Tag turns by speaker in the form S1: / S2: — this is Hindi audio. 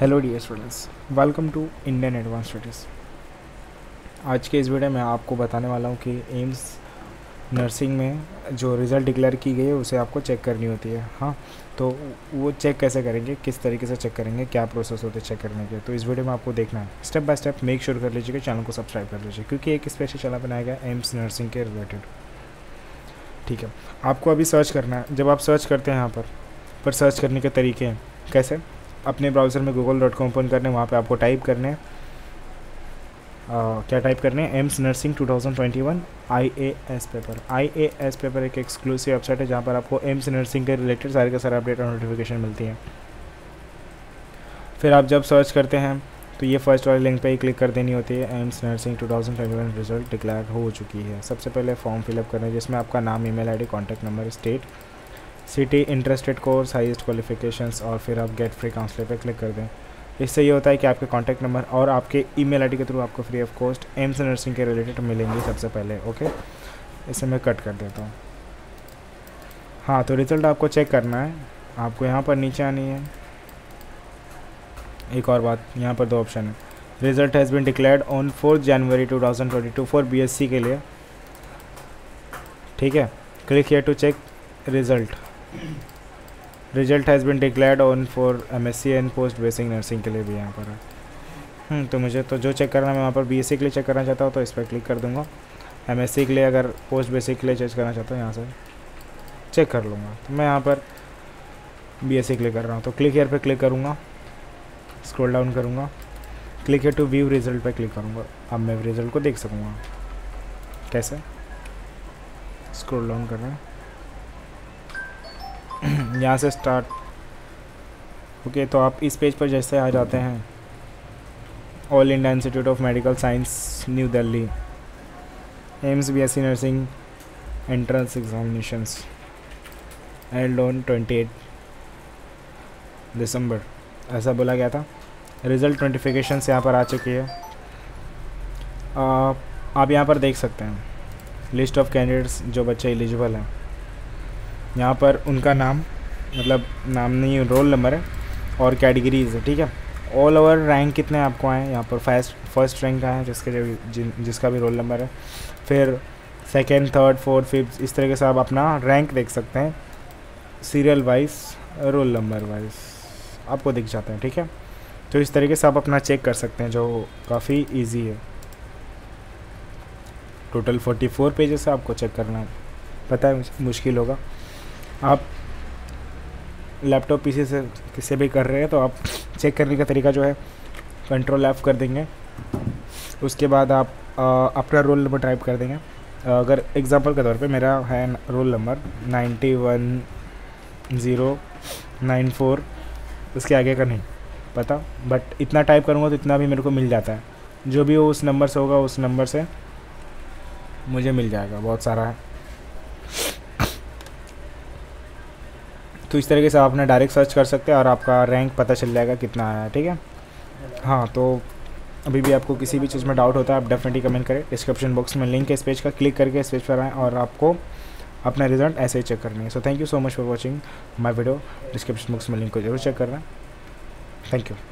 S1: Hello dear students, welcome to Indian advance studies. आज के इस वीडियो में आपको बताने वाला हूँ कि एम्स नर्सिंग में जो रिज़ल्ट डिक्लेयर की गई है उसे आपको चेक करनी होती है। हाँ, तो वो चेक कैसे करेंगे, किस तरीके से चेक करेंगे, क्या प्रोसेस होते हैं चेक करने के, तो इस वीडियो में आपको देखना है step by step. Make sure कर लीजिएगा चैनल को सब्सक्राइब कर लीजिए, क्योंकि एक स्पेशल चैनल बनाया गया एम्स नर्सिंग के रिलेटेड। ठीक है, आपको अभी सर्च करना है। जब आप सर्च करते हैं यहाँ पर सर्च करने के तरीके हैं कैसे, अपने ब्राउज़र में google.com ओपन करने, वहाँ पे आपको टाइप करने क्या टाइप करने हैं, एम्स नर्सिंग 2021 IAS पेपर। IAS पेपर एक एक्सक्लूसिव वेबसाइट है जहाँ पर आपको एम्स नर्सिंग के रिलेटेड सारे के सारे अपडेट और नोटिफिकेशन मिलती हैं। फिर आप जब सर्च करते हैं तो ये फर्स्ट वाले लिंक पे ही क्लिक कर देनी होती है। एम्स नर्सिंग 2021 रिजल्ट डिक्लेयर हो चुकी है। सबसे पहले फॉर्म फिलअप करना है जिसमें आपका नाम, email ID, contact number, state, city, interested course, highest qualifications, और फिर आप गेट फ्री काउंसलर पे क्लिक कर दें। इससे ये होता है कि आपके कॉन्टैक्ट नंबर और आपके ईमेल आईडी के थ्रू आपको free of cost AIIMS nursing के रिलेटेड मिलेंगे सबसे पहले। ओके, इसे मैं कट कर देता हूँ। हाँ, तो रिज़ल्ट आपको चेक करना है। आपको यहाँ पर नीचे आनी है। एक और बात, यहाँ पर दो ऑप्शन है। Result has been declared on 4 January 2022 for BSc के लिए। ठीक है, click here to check result. Result has been declared on for MSc and post basic nursing के लिए भी यहाँ पर है। तो मुझे तो जो चेक करना है, मैं वहाँ पर BSc के लिए चेक करना चाहता हूँ तो इस पर क्लिक कर दूँगा। MSc के लिए, अगर पोस्ट बेसिक के लिए चेक करना चाहता हूँ यहाँ से चेक कर लूँगा। तो मैं यहाँ पर BSc के लिए कर रहा हूँ, तो क्लिक हियर पे क्लिक करूँगा, स्क्रॉल डाउन करूँगा, click here to view result पे क्लिक करूँगा। अब मैं रिजल्ट को देख सकूँगा। कैसे, स्क्रॉल डाउन कर रहे हैं, यहाँ से स्टार्ट। ओके, तो आप इस पेज पर जैसे आ जाते हैं, All India Institute of Medical Science New Delhi, AIIMS BSc nursing entrance examinations and on 28 December ऐसा बोला गया था। रिज़ल्ट नोटिफिकेशंस यहाँ पर आ चुकी है। आप यहाँ पर देख सकते हैं लिस्ट ऑफ कैंडिडेट्स जो बच्चे एलिजिबल हैं। यहाँ पर उनका नाम, मतलब नाम नहीं, रोल नंबर है और कैटेगरीज है। ठीक है, ऑल ओवर रैंक कितने आपको आए यहाँ पर। फर्स्ट रैंक आए हैं जिसका भी रोल नंबर है। फिर सेकेंड, थर्ड, फोर्थ, फिफ्थ, इस तरीके से आप अपना रैंक देख सकते हैं। Serial wise, roll number wise आपको दिख जाता है। ठीक है, तो इस तरीके से आप अपना चेक कर सकते हैं, जो काफ़ी इजी है। टोटल 44 पेजेस से आपको चेक करना है। पता है मुश्किल होगा, आप लैपटॉप PC से किसी भी कर रहे हैं तो आप चेक करने का तरीका जो है कंट्रोल F कर देंगे। उसके बाद आप अपना रोल नंबर टाइप कर देंगे। अगर एग्जांपल के तौर पे मेरा है रोल नंबर 910994, उसके आगे का नहीं पता, बट इतना टाइप करूँगा तो इतना भी मेरे को मिल जाता है। जो भी उस नंबर से होगा उस नंबर से मुझे मिल जाएगा, बहुत सारा है। तो इस तरीके से आप अपना डायरेक्ट सर्च कर सकते हैं और आपका रैंक पता चल जाएगा कितना आया है। ठीक है, हाँ, तो अभी भी आपको किसी भी चीज़ में डाउट होता है आप डेफिनेटली कमेंट करें। डिस्क्रिप्शन बॉक्स में लिंक है इस पेज का, क्लिक करके इस पेज पर आएँ और आपको अपना रिजल्ट ऐसे ही चेक करनी है। So thank you so much for watching my video. Description box में लिंक को जरूर चेक करना। Thank you.